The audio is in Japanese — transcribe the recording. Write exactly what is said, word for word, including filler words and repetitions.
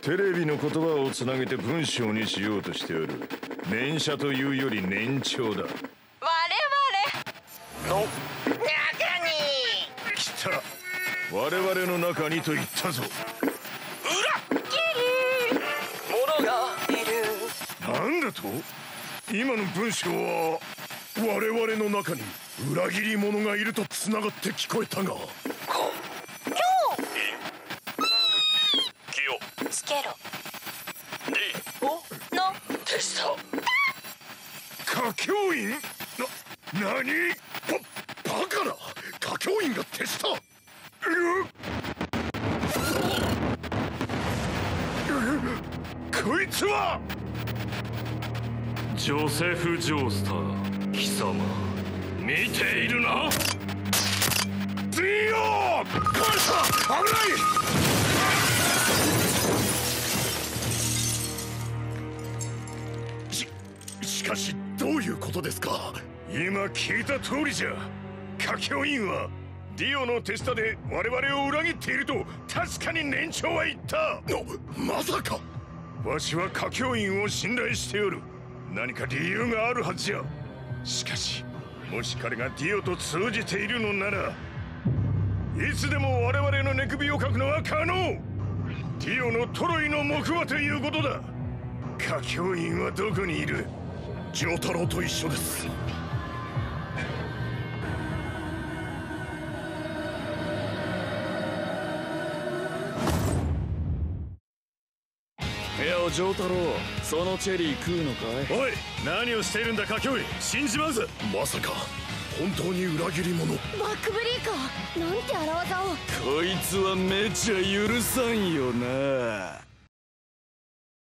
テレビの言葉をつなげて文章にしようとしておる。念写というより年長だ。我 々の中に来た。我々の中にと言ったぞ。 裏切り者がいる。 なんだと？今の文章は我々の中に裏切り者がいるとつながって聞こえたが。 つけろ。リオのテスト。 華僑院？な、なに？ば、バカな！華僑院が手下？うこいつはジョセフ・ジョースター貴様、見ているな。 ディオ！こいつは危ない！し、しかしどういうことですか？今聞いた通りじゃ。華僑院はディオの手下で我々を裏切っていると確かに年長は言った。まさか。わしは華僑院を信頼しておる。何か理由があるはずじゃ。しかしもし彼がディオと通じているのなら、いつでも我々の寝首をかくのは可能。ディオのトロイの木馬ということだ。華僑院はどこにいる？丈太郎と一緒です。 いや、丈太郎、そのチェリー食うのかい？ おい、何をしているんだ華僑院。死んじまうぞ。まさか本当に裏切り者？ バックブリーカー、なんて荒技を。 こいつはめちゃ許さんよな。